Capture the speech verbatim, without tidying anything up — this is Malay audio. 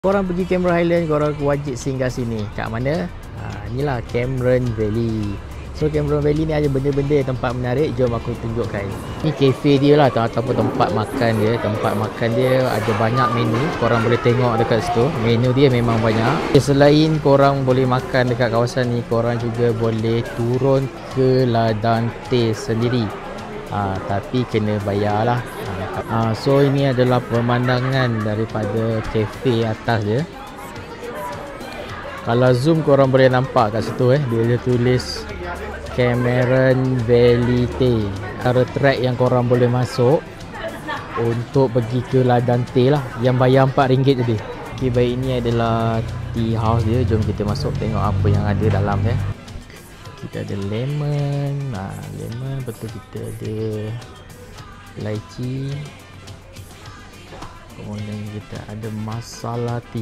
Korang pergi Cameron Highland, korang wajib singgah sini. Kat mana? Ha, inilah Cameron Valley. So Cameron Valley ni ada benda-benda tempat menarik. Jom aku tunjukkan. Ni kafe dia lah ataupun tempat makan dia. Tempat makan dia ada banyak menu. Korang boleh tengok dekat situ. Menu dia memang banyak. Selain korang boleh makan dekat kawasan ni, korang juga boleh turun ke ladang teh sendiri. Ha, tapi kena bayar lah. Ha, so ini adalah pemandangan daripada kafe atas dia. Kalau zoom korang boleh nampak kat situ eh, dia ada tulis Cameron Valley Tea. Ada track yang korang boleh masuk untuk pergi ke ladang teh lah, yang bayar empat ringgit tadi. Okay, baik, ini adalah tea house dia. Jom kita masuk tengok apa yang ada dalam dia. Kita ada lemon, nah, lemon, betul, kita ada lychee. Kemudian kita ada masala tea.